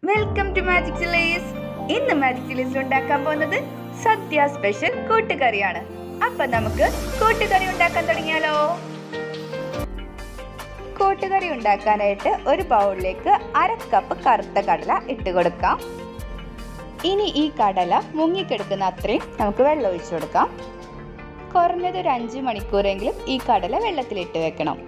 Welcome to magic chillies. ഇന്ന് magic ചില്ലീസിൽ ഉണ്ടാക്കാൻ പോകുന്നത് സദ്യ സ്പെഷ്യൽ കൂട്ടുകറിയാണ്. അപ്പൊ നമുക്ക് കൂട്ടുകറി ഉണ്ടാക്കാൻ തുടങ്ങിയാലോ? കൂട്ടുകറി ഉണ്ടാക്കാനായിട്ട് ഒരു ബൗളിലേക്ക് 1/2 കപ്പ് കറുത്ത കടല ഇട്ട് കൊടുക്കാം. ഇനി ഈ കടല മുങ്ങിക്കെടുക്കുന്ന അത്രയും നമുക്ക് വെള്ളം ഒഴിച്ചു കൊടുക്കാം. കുറഞ്ഞത് ഒരു 5 മണിക്കൂറെങ്കിലും ഈ കടല വെള്ളത്തിലിട്ട് വെക്കണം.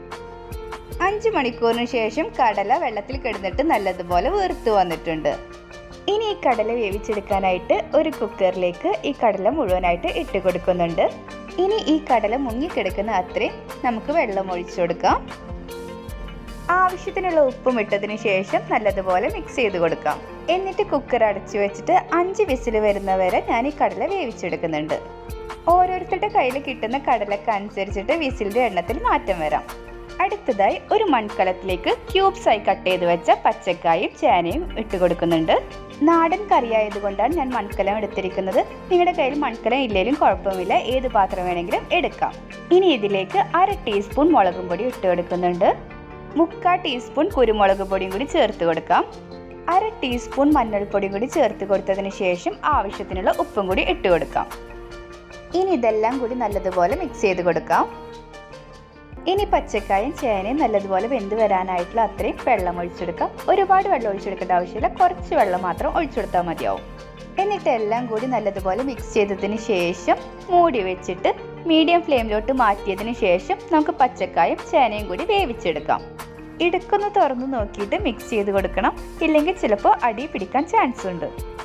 5 മണിക്കൂറിന് ശേഷം കടല വെള്ളത്തിൽ കിടന്നിട്ട് നല്ലതുപോലെ വീർത്തു വന്നിട്ടുണ്ട്. ഇനി ഈ കടല വേവിച്ചെടുക്കാനായിട്ട് ഒരു കുക്കറിലേക്ക് ഈ കടല മുഴുവനായിട്ട് ഇട്ട് കൊടുക്കുന്നുണ്ട്. ഇനി ഈ കടല മുങ്ങിക്കിടക്കുന്ന അത്രയും നമുക്ക് വെള്ളം ഒഴിച്ചു കൊടുക്കാം. ആവശ്യത്തിനുള്ള ഉപ്പും ഇട്ടതിന് ശേഷം നല്ലതുപോലെ മിക്സ് ചെയ്ത് കൊടുക്കാം. എന്നിട്ട് കുക്കർ അടച്ചു വെച്ചിട്ട് 5 വിസിൽ വരുന്നവരെ ഞാൻ ഈ കടല വേവിച്ചെടുക്കുന്നുണ്ട്. ഓരോരുത്തരുടെ കയ്യിൽ കിട്ടുന്ന കടലക്ക് അനുസരിച്ചിട്ട് വിസിലിൻ്റെ എണ്ണത്തിൽ മാറ്റം വരാം. അടുത്തതായി ഒരു മൺകലത്തിലേക്ക് ക്യൂബ്സായി കട്ട് ചെയ്ത് വെച്ച പച്ചക്കായും ചേനയും ഇട്ട് കൊടുക്കുന്നുണ്ട്. നാടൻ കറിയായതുകൊണ്ടാണ് ഞാൻ മൺകലം എടുത്തിരിക്കുന്നത്. നിങ്ങളുടെ കയ്യിൽ മൺകലം ഇല്ലെങ്കിലും കുഴപ്പമില്ല, ഏത് പാത്രം വേണമെങ്കിലും എടുക്കാം. ഇനി ഇതിലേക്ക് 1/2 ടീസ്പൂൺ മുളകും പൊടി ഇട്ട് കൊടുക്കുന്നുണ്ട്. 3/4 ടീസ്പൂൺ കുരുമുളക് പൊടിയും കൂടി ചേർത്ത് കൊടുക്കാം. 1/2 ടീസ്പൂൺ മഞ്ഞൾപ്പൊടിയും കൂടി ചേർത്ത് കൊടുത്തതിന് ശേഷം ആവശ്യത്തിനുള്ള ഉപ്പും കൂടി ഇട്ട് കൊടുക്കാം. ഇനി ഇതെല്ലാം കൂടി നല്ലതുപോലെ മിക്സ് ചെയ്ത് കൊടുക്കാം. ഇനി പച്ചക്കായും ചേനയും നല്ലതുപോലെ വെന്ത് വരാനായിട്ടുള്ള അത്രയും വെള്ളം ഒഴിച്ചെടുക്കാം. ഒരുപാട് വെള്ളം ഒഴിച്ചെടുക്കേണ്ട ആവശ്യമില്ല, കുറച്ച് വെള്ളം മാത്രം ഒഴിച്ചെടുത്താൽ മതിയാവും. എന്നിട്ട് എല്ലാം കൂടി നല്ലതുപോലെ മിക്സ് ചെയ്തതിന് ശേഷം മൂടി വെച്ചിട്ട് മീഡിയം ഫ്ലെയിമിലോട്ട് മാറ്റിയതിന് ശേഷം നമുക്ക് പച്ചക്കായും ചേനയും കൂടി വേവിച്ചെടുക്കാം. ഇടയ്ക്കൊന്ന് തുറന്ന് നോക്കിയിട്ട് മിക്സ് ചെയ്ത് കൊടുക്കണം, ഇല്ലെങ്കിൽ ചിലപ്പോൾ അടി പിടിക്കാൻ ചാൻസ് ഉണ്ട്.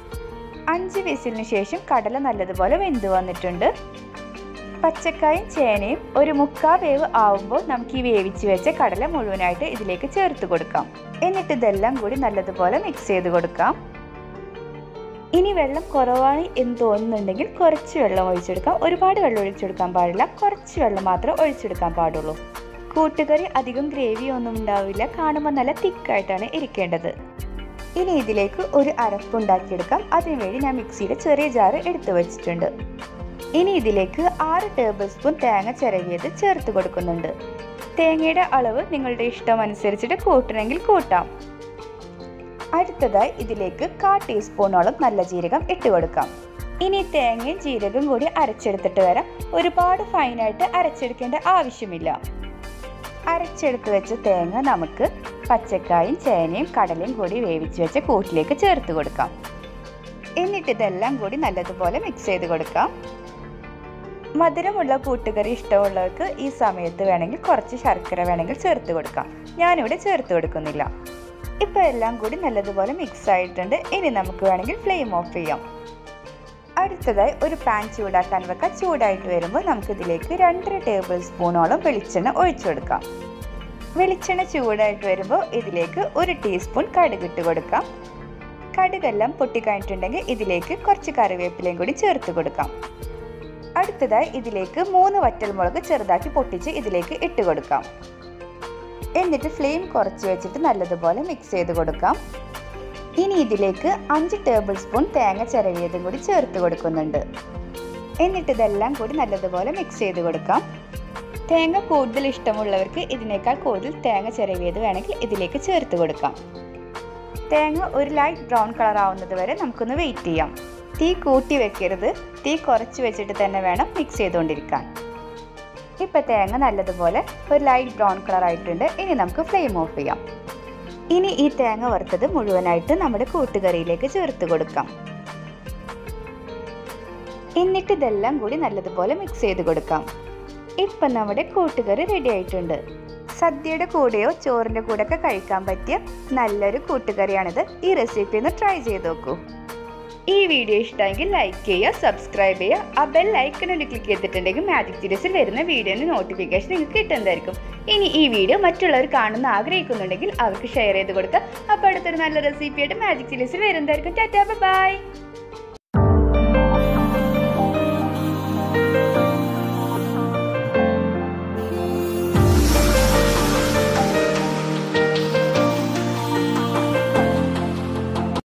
5 വിസിലിന് ശേഷം കടല നല്ലതുപോലെ വെന്ത് വന്നിട്ടുണ്ട്. പച്ചക്കായും ചേനയും ഒരു 3/4 വേവ് ആവുമ്പോൾ നമുക്ക് ഈ വേവിച്ച് വെച്ച കടല മുഴുവനായിട്ട് ഇതിലേക്ക് ചേർത്ത് കൊടുക്കാം. എന്നിട്ട് ഇതെല്ലാം കൂടി നല്ലതുപോലെ മിക്സ് ചെയ്ത് കൊടുക്കാം. ഇനി വെള്ളം കുറവാണ് എന്ന് തോന്നുന്നുണ്ടെങ്കിൽ കുറച്ച് വെള്ളം ഒഴിച്ചെടുക്കാം. ഒരുപാട് വെള്ളം ഒഴിച്ചെടുക്കാൻ പാടില്ല, കുറച്ച് വെള്ളം മാത്രമേ ഒഴിച്ചെടുക്കാൻ പാടുള്ളൂ. കൂട്ടുകറി അധികം ഗ്രേവി ഒന്നും ഉണ്ടാവില്ല, കാണുമ്പോൾ നല്ല തിക്കായിട്ടാണ് ഇരിക്കേണ്ടത്. ഇനി ഇതിലേക്ക് ഒരു അരപ്പ് ഉണ്ടാക്കിയെടുക്കാം. അതിനുവേണ്ടി ഞാൻ മിക്സിയുടെ ചെറിയ ജാറ് എടുത്തു വെച്ചിട്ടുണ്ട്. ഇനി ഇതിലേക്ക് 6 ടേബിൾ സ്പൂൺ തേങ്ങ ചിരവിയത് ചേർത്ത് കൊടുക്കുന്നുണ്ട്. തേങ്ങയുടെ അളവ് നിങ്ങളുടെ ഇഷ്ടം അനുസരിച്ചിട്ട് കൂട്ടണമെങ്കിൽ കൂട്ടാം. അടുത്തതായി ഇതിലേക്ക് 1/4 ടീസ്പൂണോളം നല്ല ജീരകം ഇട്ട് കൊടുക്കാം. ഇനി തേങ്ങയും ജീരകം കൂടി അരച്ചെടുത്തിട്ട് വരാം. ഒരുപാട് ഫൈനായിട്ട് അരച്ചെടുക്കേണ്ട ആവശ്യമില്ല. അരച്ചെടുത്ത് വെച്ച തേങ്ങ നമുക്ക് പച്ചക്കായും ചേനയും കടലയും കൂടി വേവിച്ച് വെച്ച കൂട്ടിലേക്ക് ചേർത്ത് കൊടുക്കാം. എന്നിട്ട് ഇതെല്ലാം കൂടി നല്ലതുപോലെ മിക്സ് ചെയ്ത് കൊടുക്കാം. മധുരമുള്ള കൂട്ടുകറി ഇഷ്ടമുള്ളവർക്ക് ഈ സമയത്ത് വേണമെങ്കിൽ കുറച്ച് ശർക്കര വേണമെങ്കിൽ ചേർത്ത് കൊടുക്കാം. ഞാനിവിടെ ചേർത്ത് കൊടുക്കുന്നില്ല. ഇപ്പോൾ എല്ലാം കൂടി നല്ലതുപോലെ മിക്സ് ആയിട്ടുണ്ട്. ഇനി നമുക്ക് വേണമെങ്കിൽ ഫ്ലെയിം ഓഫ് ചെയ്യാം. അടുത്തതായി ഒരു പാൻ ചൂടാക്കാൻ വെക്കാം. ചൂടായിട്ട് വരുമ്പോൾ നമുക്കിതിലേക്ക് 2.5 ടേബിൾ സ്പൂണോളം വെളിച്ചെണ്ണ ഒഴിച്ചു കൊടുക്കാം. വെളിച്ചെണ്ണ ചൂടായിട്ട് വരുമ്പോൾ ഇതിലേക്ക് 1 ടീസ്പൂൺ കടുക് ഇട്ട് കൊടുക്കാം. കടുകെല്ലാം പൊട്ടിക്കഴിഞ്ഞിട്ടുണ്ടെങ്കിൽ ഇതിലേക്ക് കുറച്ച് കറിവേപ്പിലയും കൂടി ചേർത്ത് കൊടുക്കാം. അടുത്തതായി ഇതിലേക്ക് 3 വറ്റൽമുളക് ചെറുതാക്കി പൊട്ടിച്ച് ഇതിലേക്ക് ഇട്ട് കൊടുക്കാം. എന്നിട്ട് ഫ്ലെയിം കുറച്ച് വെച്ചിട്ട് നല്ലതുപോലെ മിക്സ് ചെയ്ത് കൊടുക്കാം. ഇനി ഇതിലേക്ക് 5 ടേബിൾ സ്പൂൺ തേങ്ങ ചിരവിയതും കൂടി ചേർത്ത് കൊടുക്കുന്നുണ്ട്. എന്നിട്ട് ഇതെല്ലാം കൂടി നല്ലതുപോലെ മിക്സ് ചെയ്ത് കൊടുക്കാം. തേങ്ങ കൂടുതൽ ഇഷ്ടമുള്ളവർക്ക് ഇതിനേക്കാൾ കൂടുതൽ തേങ്ങ ചിരവിയത് വേണമെങ്കിൽ ഇതിലേക്ക് ചേർത്ത് കൊടുക്കാം. തേങ്ങ ഒരു ലൈറ്റ് ബ്രൗൺ കളർ ആവുന്നത് വരെ നമുക്കൊന്ന് വെയിറ്റ് ചെയ്യാം. തീ കൂട്ടി വെക്കരുത്, തീ കുറച്ച് വെച്ചിട്ട് തന്നെ വേണം മിക്സ് ചെയ്തുകൊണ്ടിരിക്കാൻ. ഇപ്പം തേങ്ങ നല്ലതുപോലെ ഒരു ലൈറ്റ് ബ്രൗൺ കളർ ആയിട്ടുണ്ട്. ഇനി നമുക്ക് ഫ്ലെയിം ഓഫ് ചെയ്യാം. ഇനി ഈ തേങ്ങ വറുത്തത് മുഴുവനായിട്ട് നമ്മുടെ കൂട്ടുകറിയിലേക്ക് ചേർത്ത് കൊടുക്കാം. എന്നിട്ട് ഇതെല്ലാം കൂടി നല്ലതുപോലെ മിക്സ് ചെയ്ത് കൊടുക്കാം. ഇപ്പം നമ്മുടെ കൂട്ടുകറി റെഡി ആയിട്ടുണ്ട്. സദ്യയുടെ കൂടെയോ ചോറിൻ്റെ കൂടെയൊക്കെ കഴിക്കാൻ പറ്റിയ നല്ലൊരു കൂട്ടുകറിയാണിത്. ഈ റെസിപ്പി ഒന്ന് ട്രൈ ചെയ്ത് നോക്കൂ. ഈ വീഡിയോ ഇഷ്ടമെങ്കിൽ ലൈക്ക് ചെയ്യുക, സബ്സ്ക്രൈബ് ചെയ്യുക. ആ ബെൽ ഐക്കണിൽ ക്ലിക്ക് ചെയ്തിട്ടുണ്ടെങ്കിൽ മാജിക് ചില്ലീസിൽ വരുന്ന വീഡിയോയുടെ നോട്ടിഫിക്കേഷൻ നിങ്ങൾക്ക് കിട്ടുന്നതായിരിക്കും. ഇനി ഈ വീഡിയോ മറ്റുള്ളവർ കാണുന്ന ആഗ്രഹിക്കുന്നുണ്ടെങ്കിൽ അവർക്ക് ഷെയർ ചെയ്ത് കൊടുക്കുക. അപ്പോൾ അടുത്തൊരു നല്ല റെസിപ്പിയായിട്ട് മാജിക് ചില്ലീസിൽ വരുന്നതായിരിക്കും. Tata, by.